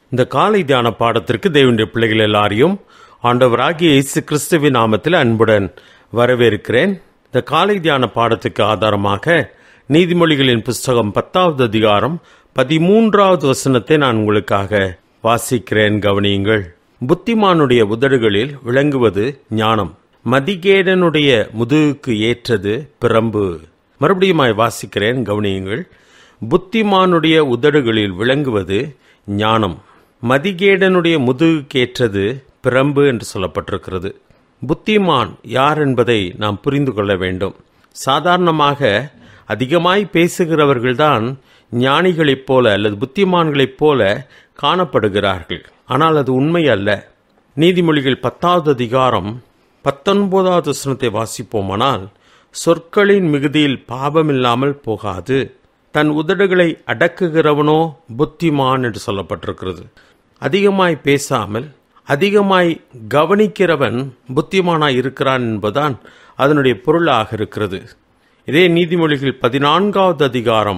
இந்த காலை தியான பாடத்திற்கு தேவனுடைய பிள்ளைகள் எல்லாரையும் ஆண்டவராகிய இயேசு கிறிஸ்துவின் நாமத்தில் அன்புடன் வரவேற்கிறேன். இந்த காலை தியான பாடத்துக்கு ஆதாரமாக நீதிமொழிகளின் புஸ்தகம் 10வது அதிகாரம் 13வது வசனத்தை நான் உங்களுக்காக வாசிக்கிறேன். கவனியுங்கள். புத்திமானுடைய உதடுகளில் விளங்குவது ஞானம், மதிகேடனுடைய முதுகுக்கு ஏற்றது பிரம்பு. மறுபடியுமாய் வாசிக்கிறேன், கவனியுங்கள். புத்திமானுடைய உதடுகளில் விளங்குவது ஞானம், மதிகேடனுடைய முதுகுக்கேற்றது பிரம்பு என்று சொல்லப்பட்டிருக்கிறது. புத்திமான் யார் என்பதை நாம் புரிந்து கொள்ள வேண்டும். சாதாரணமாக அதிகமாய் பேசுகிறவர்கள்தான் ஞானிகளைப் போல அல்லது புத்திமான்களைப் போல காணப்படுகிறார்கள். ஆனால் அது உண்மை அல்ல. நீதிமொழிகள் 10வது அதிகாரம் 19வது வசனத்தை வாசிப்போமானால், சொற்களின் மிகுதியில் பாவமில்லாமல் போகாது, தன் உதடுகளை அடக்குகிறவனோ புத்திமான் என்று சொல்லப்பட்டிருக்கிறது. அதிகமாய் பேசாமல் அதிகமாய் கவனிக்கிறவன் புத்திமானாய் இருக்கிறான் என்பதுதான் அதனுடைய பொருளாக இருக்கிறது. இதே நீதிமொழிகள் 14வது அதிகாரம்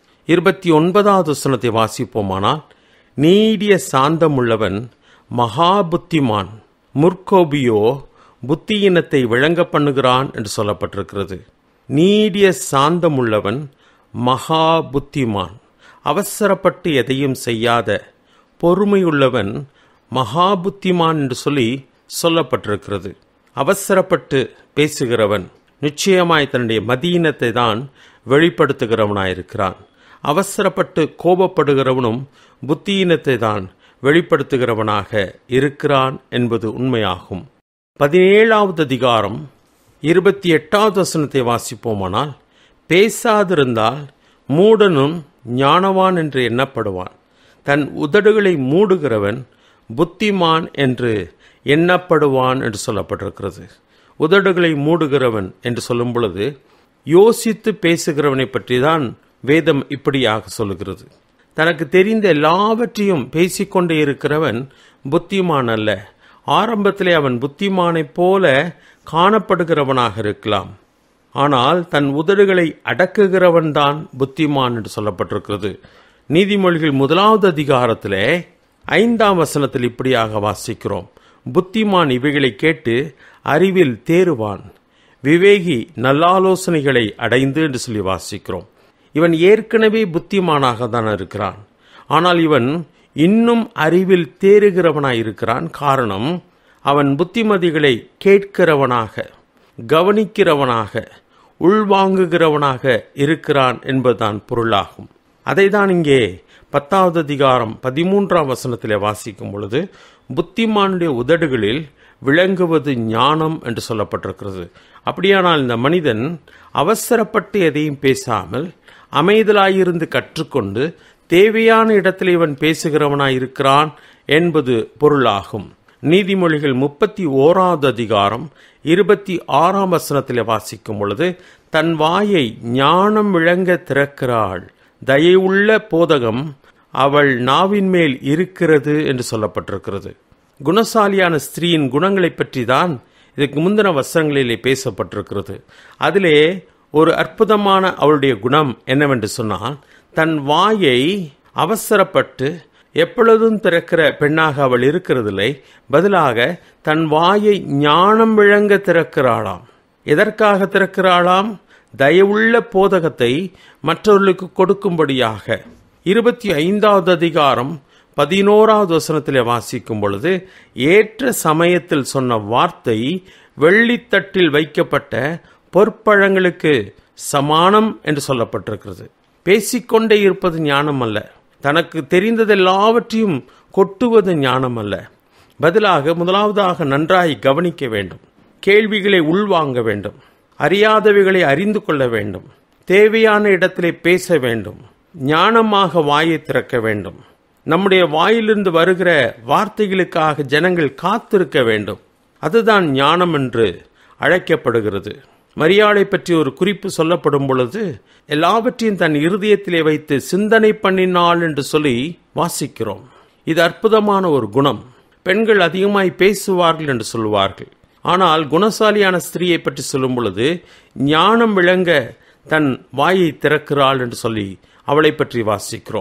29வது வசனத்தை வாசிப்போமானால், நீடிய சாந்தமுள்ளவன் மகா புத்திமான், முற்கோபியோ புத்தியினத்தை விளங்க பண்ணுகிறான் என்று சொல்லப்பட்டிருக்கிறது. நீடிய சாந்தமுள்ளவன் மகா புத்திமான், அவசரப்பட்டு எதையும் செய்யாத பொறுமையுள்ளவன் மகா புத்திமான் என்று சொல்லப்பட்டிருக்கிறது. அவசரப்பட்டு பேசுகிறவன் நிச்சயமாய் தன்னுடைய மதியினத்தை தான் வெளிப்படுத்துகிறவனாயிருக்கிறான். அவசரப்பட்டு கோபப்படுகிறவனும் புத்தியினத்தை தான் வெளிப்படுத்துகிறவனாக இருக்கிறான் என்பது உண்மையாகும். 17வது அதிகாரம் 28வது வசனத்தை வாசிப்போமானால், பேசாதிருந்தால் மூடனும் ஞானவான் என்று எண்ணப்படுவான், தன் உதடுகளை மூடுகிறவன் புத்திமான் என்று எண்ணப்படுவான் என்று சொல்லப்பட்டிருக்கிறது. உதடுகளை மூடுகிறவன் என்று சொல்லும் பொழுது யோசித்து பேசுகிறவனை பற்றி தான் வேதம் இப்படியாக சொல்லுகிறது. தனக்கு தெரிந்த எல்லாவற்றையும் பேசிக்கொண்டே இருக்கிறவன் புத்திமான் அல்ல. ஆரம்பத்திலே அவன் புத்திமானைப் போல காணப்படுகிறவனாக இருக்கலாம், ஆனால் தன் உதடுகளை அடக்குகிறவன் தான் புத்திமான் என்று சொல்லப்பட்டிருக்கிறது. நீதிமொழிகள் 1வது அதிகாரத்திலே 5ஆம் வசனத்தில் இப்படியாக வாசிக்கிறோம், புத்திமான் இவைகளை கேட்டு அறிவில் தேறுவான், விவேகி நல்லாலோசனைகளை அடைந்து என்று சொல்லி வாசிக்கிறோம். இவன் ஏற்கனவே புத்திமானாக தான் இருக்கிறான், ஆனால் இவன் இன்னும் அறிவில் தேறுகிறவனாய் இருக்கிறான். காரணம், அவன் புத்திமதிகளை கேட்கிறவனாக, கவனிக்கிறவனாக, உள்வாங்குகிறவனாக இருக்கிறான் என்பதுதான் பொருளாகும். அதை தான் இங்கே 10வது அதிகாரம் 13ஆம் வசனத்திலே வாசிக்கும் பொழுது, புத்திமானுடைய உதடுகளில் விளங்குவது ஞானம் என்று சொல்லப்பட்டிருக்கிறது. அப்படியானால் இந்த மனிதன் அவசரப்பட்டு எதையும் பேசாமல் அமைதலாயிருந்து கற்றுக்கொண்டு தேவையான இடத்தில் இவன் பேசுகிறவனாயிருக்கிறான் என்பது பொருளாகும். நீதிமொழிகள் 31வது அதிகாரம் 26ஆம் வசனத்திலே வாசிக்கும் பொழுது, தன் வாயை ஞானம் விளங்க திறக்கிறாள், தயவுள்ள போதகம் அவள் நாவின் மேல் இருக்கிறது என்று சொல்லப்பட்டிருக்கிறது. குணசாலியான ஸ்திரீயின் குணங்களை பற்றி தான் இதுக்கு முந்தின வசனங்களிலே பேசப்பட்டிருக்கிறது. அதிலே ஒரு அற்புதமான அவளுடைய குணம் என்னவென்று சொன்னால், தன் வாயை அவசரப்பட்டு எப்பொழுதும் திறக்கிற பெண்ணாக அவள் இருக்கிறதில்லை, பதிலாக தன் வாயை ஞானம் விளங்க திறக்கிறாளாம். எதற்காக திறக்கிறாளாம்? தயவுள்ள போதகத்தை மற்றவர்களுக்கு கொடுக்கும்படியாக. 25வது அதிகாரம் 11வது வசனத்திலே வாசிக்கும் பொழுது, ஏற்ற சமயத்தில் சொன்ன வார்த்தை வெள்ளித்தட்டில் வைக்கப்பட்ட பொற்பழங்களுக்கு சமானம் என்று சொல்லப்பட்டிருக்கிறது. பேசிக்கொண்டே இருப்பது ஞானம் அல்ல. தனக்கு தெரிந்ததெல்லாவற்றையும் கொட்டுவது ஞானம் அல்ல. பதிலாக முதலாவதாக நன்றாய் கவனிக்க வேண்டும், கேள்விகளை உள்வாங்க வேண்டும், அறியாதவைகளை அறிந்து கொள்ள வேண்டும், தேவையான இடத்திலே பேச வேண்டும், ஞானமாக வாயை திறக்க வேண்டும். நம்முடைய வாயிலிருந்து வருகிற வார்த்தைகளுக்காக ஜனங்கள் காத்திருக்க வேண்டும். அதுதான் ஞானம் என்று அழைக்கப்படுகிறது. மரியாளை பற்றி ஒரு குறிப்பு சொல்லப்படும் பொழுது, எல்லாவற்றையும் தன் இருதயத்திலே வைத்து சிந்தனை பண்ணினாள் என்று சொல்லி வாசிக்கிறோம். இது அற்புதமான ஒரு குணம். பெண்கள் அதிகமாய் பேசுவார்கள் என்று சொல்லுவார்கள், ஆனால் குணசாலியான ஸ்திரீயை பற்றி சொல்லும் பொழுது ஞானம் விளங்க தன் வாயை திறக்கிறாள் என்று சொல்லி அவளை பற்றி வாசிக்கிறோம்.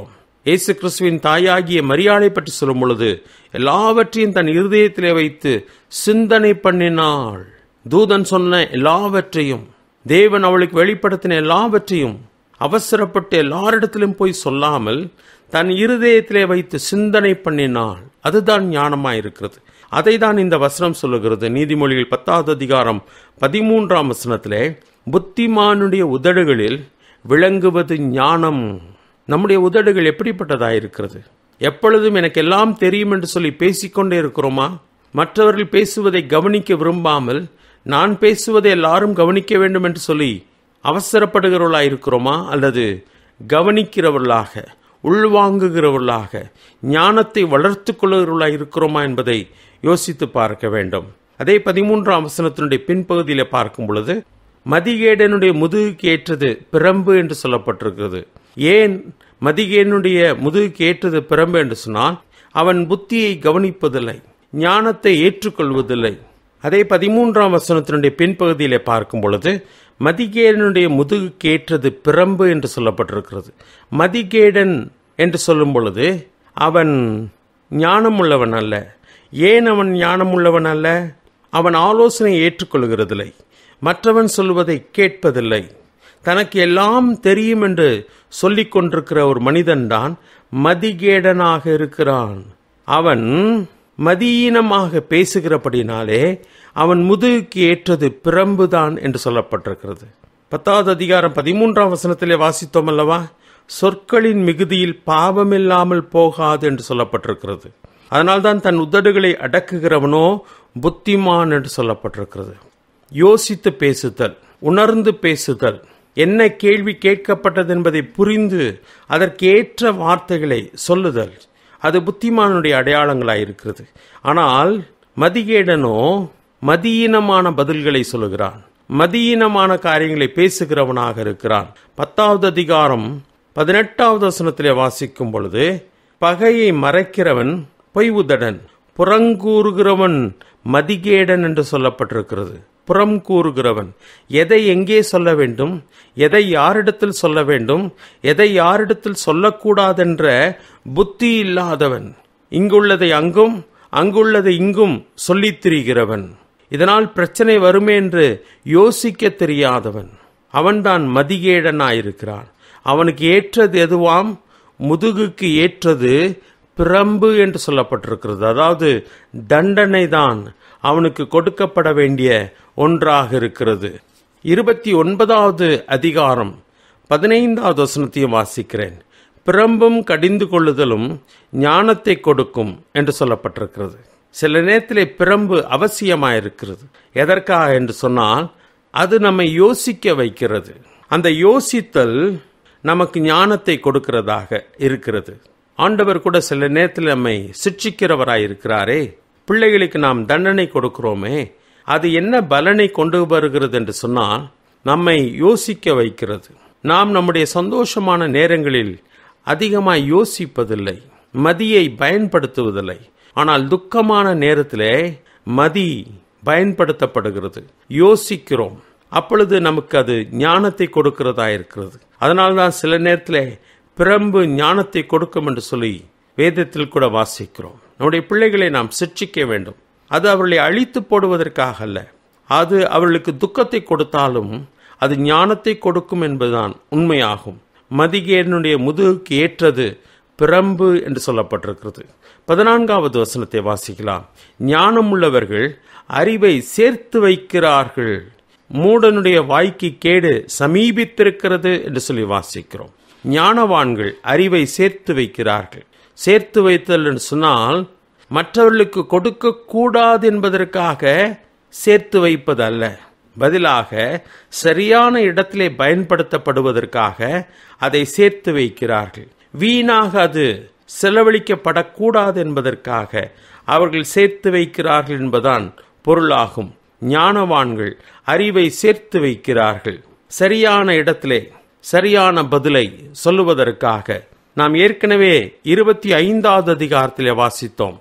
இயேசு கிறிஸ்துவின் தாயாகிய மரியாளை பற்றி சொல்லும் பொழுது எல்லாவற்றையும் தன் இருதயத்திலே வைத்து சிந்தனை பண்ணினாள். தூதன் சொன்ன எல்லாவற்றையும், தேவன் அவளுக்கு வெளிப்படுத்தின எல்லாவற்றையும் அவசரப்பட்டு எல்லாரிடத்திலும் போய் சொல்லாமல் தன் இருதயத்திலே வைத்து சிந்தனை பண்ணினாள். அதுதான் ஞானமாயிருக்கிறது. அதை தான் இந்த வசனம் சொல்லுகிறது. நீதிமொழிகள் 10வது அதிகாரம் 13ஆம் வசனத்திலே, புத்திமானுடைய உதடுகளில் விளங்குவது ஞானம். நம்முடைய உதடுகள் எப்படிப்பட்டதாயிருக்கிறது? எப்பொழுதும் எனக்கு எல்லாம் தெரியும் என்று சொல்லி பேசிக்கொண்டே இருக்கிறோமா? மற்றவர்கள் பேசுவதை கவனிக்க விரும்பாமல் நான் பேசுவதை எல்லாரும் கவனிக்க வேண்டும் என்று சொல்லி அவசரப்படுகிறவர்களாக இருக்கிறோமா? அல்லது கவனிக்கிறவர்களாக, உள்வாங்குகிறவர்களாக, ஞானத்தை வளர்த்து கொள்ளுகிறவர்களாக இருக்கிறோமா என்பதை யோசித்து பார்க்க வேண்டும். அதே 13ஆம் வசனத்தினுடைய பின்பகுதியில் பார்க்கும் பொழுது, மதிகேடனுடைய முதுகுக்கு ஏற்றது பிரம்பு என்று சொல்லப்பட்டிருக்கிறது. ஏன் மதிகேடனுடைய முதுகுக்கு ஏற்றது பிரம்பு என்று சொன்னால், அவன் புத்தியை கவனிப்பதில்லை, ஞானத்தை ஏற்றுக்கொள்வதில்லை. அதே 13ஆம் வசனத்தினுடைய பின்பகுதியிலே பார்க்கும் பொழுது, மதிகேடனுடைய முதுகுக்கு ஏற்றது பிரம்பு என்று சொல்லப்பட்டிருக்கிறது. மதிகேடன் என்று சொல்லும் பொழுது அவன் ஞானமுள்ளவன் அல்ல. ஏன் அவன் ஞானமுள்ளவன் அல்ல? அவன் ஆலோசனை ஏற்றுக்கொள்கிறதில்லை, மற்றவன் சொல்வதை கேட்பதில்லை. தனக்கு எல்லாம் தெரியும் என்று சொல்லிக் கொண்டிருக்கிற ஒரு மனிதன்தான் மதிகேடனாக இருக்கிறான். அவன் மதியீனமாக பேசுகிறபடினாலே அவன் முதுகுக்கு ஏற்றது பிரம்புதான் என்று சொல்லப்பட்டிருக்கிறது. 10வது அதிகாரம் 13ஆம் வசனத்திலே வாசித்தோம் அல்லவா? சொற்களின் மிகுதியில் பாவமில்லாமல் போகாது என்று சொல்லப்பட்டிருக்கிறது. அதனால்தான் தன் உதடுகளை அடக்குகிறவனோ புத்திமான் என்று சொல்லப்பட்டிருக்கிறது. யோசித்து பேசுதல், உணர்ந்து பேசுதல், என்ன கேள்வி கேட்கப்பட்டது என்பதை புரிந்து அதற்கேற்ற வார்த்தைகளை சொல்லுதல், அது புத்திமானுடைய அடையாளங்களாயிருக்கிறது. ஆனால் மதிகேடனோ மதியீனமான பதில்களை சொல்லுகிறான், மதியீனமான காரியங்களை பேசுகிறவனாக இருக்கிறான். 10வது அதிகாரம் 18வது வசனத்திலே வாசிக்கும் பொழுது, பகையை மறைக்கிறவன் பொய் உதடன், புறங்கூறுகிறவன் மதிகேடன் என்று சொல்லப்பட்டிருக்கிறது. புறம் கூறுகிறவன், எதை எங்கே சொல்ல வேண்டும், எதை யாரிடத்தில் சொல்ல வேண்டும், எதை யாரிடத்தில் சொல்லக்கூடாதென்ற புத்தி இல்லாதவன், இங்குள்ளதை அங்கும் அங்குள்ளதை இங்கும் சொல்லித் திரிகிறவன், இதனால் பிரச்சனை வருமே என்று யோசிக்க தெரியாதவன், அவன்தான் மதிகேடனாயிருக்கிறான். அவனுக்கு ஏற்றது எதுவாம்? முதுகுக்கு ஏற்றது பிரம்பு என்று சொல்லப்பட்டிருக்கிறது. அதாவது தண்டனை தான் அவனுக்கு கொடுக்கப்பட வேண்டிய ஒன்றாக இருக்கிறது. 29வது அதிகாரம் 15வது வசனத்தையும் வாசிக்கிறேன். பிரம்பும் கடிந்து கொள்ளுதலும் ஞானத்தை கொடுக்கும் என்று சொல்லப்பட்டிருக்கிறது. சில நேரத்திலே பிரம்பு அவசியமாயிருக்கிறது. எதற்காக என்று சொன்னால், அது நம்மை யோசிக்க வைக்கிறது. அந்த யோசித்தல் நமக்கு ஞானத்தை கொடுக்கிறதாக இருக்கிறது. ஆண்டவர் கூட சில நேரத்தில் நம்மை சிட்சிக்கிறவராயிருக்கிறாரே, பிள்ளைகளுக்கு நாம் தண்டனை கொடுக்கிறோமே, அது என்ன பலனை கொண்டு வருகிறது என்று சொன்னால், நம்மை யோசிக்க வைக்கிறது. நாம் நம்முடைய சந்தோஷமான நேரங்களில் அதிகமாய் யோசிப்பதில்லை, மதியை பயன்படுத்துவதில்லை. ஆனால் துக்கமான நேரத்திலே மதி பயன்படுத்தப்படுகிறது, யோசிக்கிறோம். அப்பொழுது நமக்கு அது ஞானத்தை கொடுக்கிறதா இருக்கிறது. அதனால்தான் சில நேரத்திலே பிரம்பு ஞானத்தை கொடுக்கும் என்று சொல்லி வேதத்தில் கூட வாசிக்கிறோம். நம்முடைய பிள்ளைகளை நாம் சிட்சிக்க வேண்டும். அது அவர்களை அழித்து போடுவதற்காக அல்ல. அது அவர்களுக்கு துக்கத்தை கொடுத்தாலும் அது ஞானத்தை கொடுக்கும் என்பதுதான் உண்மையாகும். மதிகேடனுடைய முதுகுக்கு ஏற்றது பிரம்பு என்று சொல்லப்பட்டிருக்கிறது. 14வது வசனத்தை வாசிக்கலாம். ஞானம் உள்ளவர்கள் அறிவை சேர்த்து வைக்கிறார்கள், மூடனுடைய வாய்க்கு கேடு சமீபித்திருக்கிறது என்று சொல்லி வாசிக்கிறோம். ஞானவான்கள் அறிவை சேர்த்து வைக்கிறார்கள். சேர்த்து வைத்தல் என்று சொன்னால், மற்றவர்களுக்கு கொடுக்க கூடாது என்பதற்காக சேர்த்து வைப்பது அல்ல, பதிலாக சரியான இடத்திலே பயன்படுத்தப்படுவதற்காக அதை சேர்த்து வைக்கிறார்கள். வீணாக அது செலவழிக்கப்படக்கூடாது என்பதற்காக அவர்கள் சேர்த்து வைக்கிறார்கள் என்பதுதான் பொருளாகும். ஞானவான்கள் அறிவை சேர்த்து வைக்கிறார்கள், சரியான இடத்திலே சரியான பதிலை சொல்லுவதற்காக. நாம் ஏற்கனவே 25வது அதிகாரத்திலே வாசித்தோம்.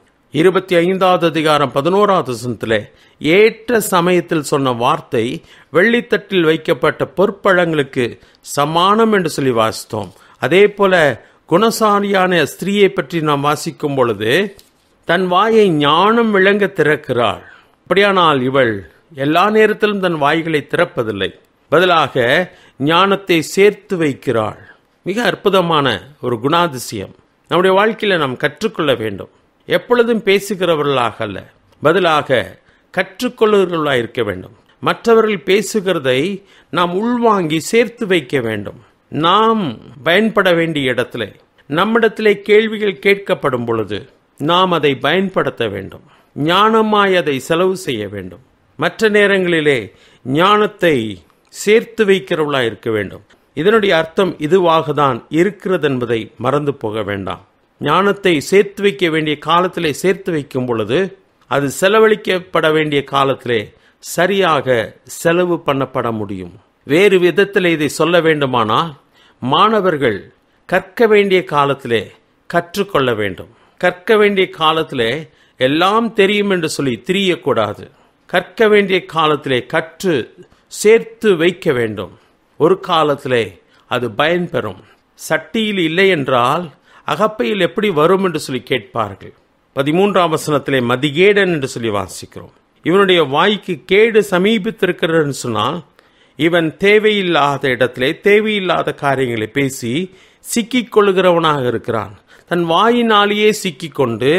25வது அதிகாரம் 11வது வசனத்திலே ஏற்ற சமயத்தில் சொன்ன வார்த்தை வெள்ளித்தட்டில் வைக்கப்பட்ட பொற்பழங்களுக்கு சமானம் என்று சொல்லி வாசித்தோம். அதே போல குணசாலியான ஸ்திரீயை பற்றி நாம் வாசிக்கும் பொழுது, தன் வாயை ஞானம் விளங்க திறக்கிறாள். அப்படியானால் இவள் எல்லா நேரத்திலும் தன் வாய்களை திறப்பதில்லை, பதிலாக ஞானத்தை சேர்த்து வைக்கிறாள். மிக அற்புதமான ஒரு குணாதிசயம் நம்முடைய வாழ்க்கையில நாம் கற்றுக்கொள்ள வேண்டும். எப்பொழுதும் பேசுகிறவர்களாக அல்ல, பதிலாக கற்றுக்கொள்ளுகிறவர்களாக இருக்க வேண்டும். மற்றவர்கள் பேசுகிறதை நாம் உள்வாங்கி சேர்த்து வைக்க வேண்டும். நாம் பயன்பட வேண்டிய இடத்திலே, நம்மிடத்திலே கேள்விகள் கேட்கப்படும் பொழுது நாம் அதை பயன்படுத்த வேண்டும். ஞானமாய் அதை செலவு செய்ய வேண்டும். மற்ற நேரங்களிலே ஞானத்தை சேர்த்து வைக்கிறவர்களாக இருக்க வேண்டும். இதனுடைய அர்த்தம் இதுவாக தான் இருக்கிறது என்பதை மறந்து போக வேண்டாம். ஞானத்தை சேர்த்து வைக்க வேண்டிய காலத்திலே சேர்த்து வைக்கும் பொழுது அது செலவழிக்கப்பட வேண்டிய காலத்திலே சரியாக செலவு பண்ணப்பட முடியும். வேறு விதத்தில் இதை சொல்ல வேண்டுமானால், மாணவர்கள் கற்க வேண்டிய காலத்திலே கற்றுக்கொள்ள வேண்டும். கற்க வேண்டிய காலத்திலே எல்லாம் தெரியும் என்று சொல்லி திரியக்கூடாது. கற்க வேண்டிய காலத்திலே கற்று சேர்த்து வைக்க வேண்டும். ஒரு காலத்திலே அது பயன்பெறும். சட்டியில் இல்லை என்றால் அகப்பையில் எப்படி வரும் என்று சொல்லி கேட்பார்கள். 13ஆம் வசனத்திலே மதிகேடன் என்று சொல்லி வாசிக்கிறோம். இவனுடைய வாய்க்கு கேடு சமீபித்திருக்கிறது சொன்னால், இவன் தேவையில்லாத இடத்திலே தேவையில்லாத காரியங்களை பேசி சிக்கிக் கொள்ளுகிறவனாக இருக்கிறான். தன் வாயினாலேயே சிக்கிக்கொண்டு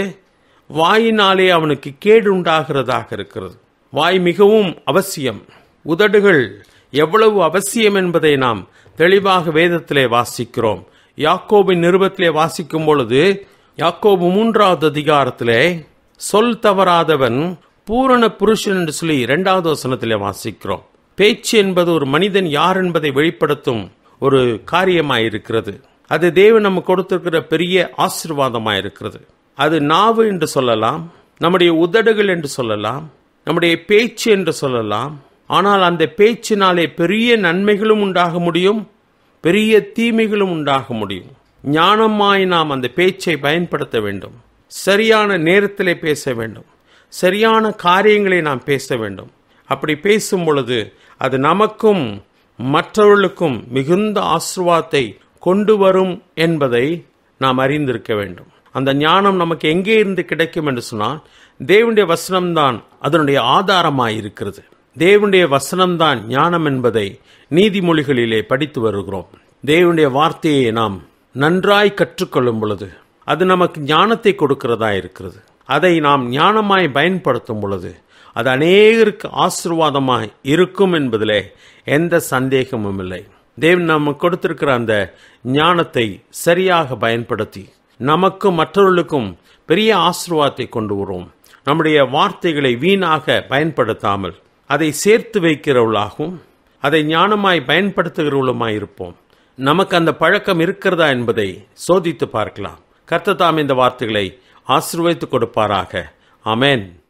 வாயினாலே அவனுக்கு கேடு உண்டாகிறதாக இருக்கிறது. வாய் மிகவும் அவசியம். உதடுகள் எவ்வளவு அவசியம் என்பதை நாம் தெளிவாக வேதத்திலே வாசிக்கிறோம். யாக்கோபின் நிருபத்திலே வாசிக்கும் பொழுது, யாக்கோபு 3வது அதிகாரத்திலே சொல் தவறாதவன் பூரண புருஷன் என்று சொல்லி 2வது வசனத்திலே வாசிக்கிறோம். பேச்சு என்பது ஒரு மனிதன் யார் என்பதை வெளிப்படுத்தும் ஒரு காரியமாயிருக்கிறது. அது தேவன் நமக்கு கொடுத்திருக்கிற பெரிய ஆசீர்வாதமாயிருக்கிறது. அது நாவு என்று சொல்லலாம், நம்முடைய உதடுகள் என்று சொல்லலாம், நம்முடைய பேச்சு என்று சொல்லலாம். ஆனால் அந்த பேச்சினாலே பெரிய நன்மைகளும் உண்டாக முடியும், பெரிய தீமைகளும் உண்டாக முடியும். ஞானமாய் நாம் அந்த பேச்சை பயன்படுத்த வேண்டும். சரியான நேரத்திலே பேச வேண்டும். சரியான காரியங்களை நாம் பேச வேண்டும். அப்படி பேசும் பொழுது அது நமக்கும் மற்றவர்களுக்கும் மிகுந்த ஆசீர்வாதத்தை கொண்டு வரும் என்பதை நாம் அறிந்திருக்க வேண்டும். அந்த ஞானம் நமக்கு எங்கே இருந்து கிடைக்கும் என்று சொன்னால், தேவனுடைய வசனம்தான் அதனுடைய ஆதாரமாயிருக்கிறது. தேவனுடைய வசனம்தான் ஞானம் என்பதை நீதிமொழிகளிலே படித்து வருகிறோம். தேவனுடைய வார்த்தையை நாம் நன்றாய் கற்றுக்கொள்ளும் பொழுது அது நமக்கு ஞானத்தை கொடுக்கிறதா இருக்கிறது. அதை நாம் ஞானமாய் பயன்படுத்தும் பொழுது அது அநேகருக்கு ஆசீர்வாதமாய் இருக்கும் என்பதிலே எந்த சந்தேகமும் இல்லை. தேவன் நமக்கு கொடுத்திருக்கிற அந்த ஞானத்தை சரியாக பயன்படுத்தி நமக்கும் மற்றவர்களுக்கும் பெரிய ஆசீர்வாதத்தை கொண்டு வருவோம். நம்முடைய வார்த்தைகளை வீணாக பயன்படுத்தாமல் அதை சேர்த்து வைக்கிறவர்களாகவும் அதை ஞானமாய் பயன்படுத்துகிறவர்களுமாய் இருப்போம். நமக்கு அந்த பழக்கம் இருக்கிறதா என்பதை சோதித்து பார்க்கலாம். கர்த்தர் தாமே இந்த வார்த்தைகளை ஆசீர்வதித்து கொடுப்பாராக. ஆமென்.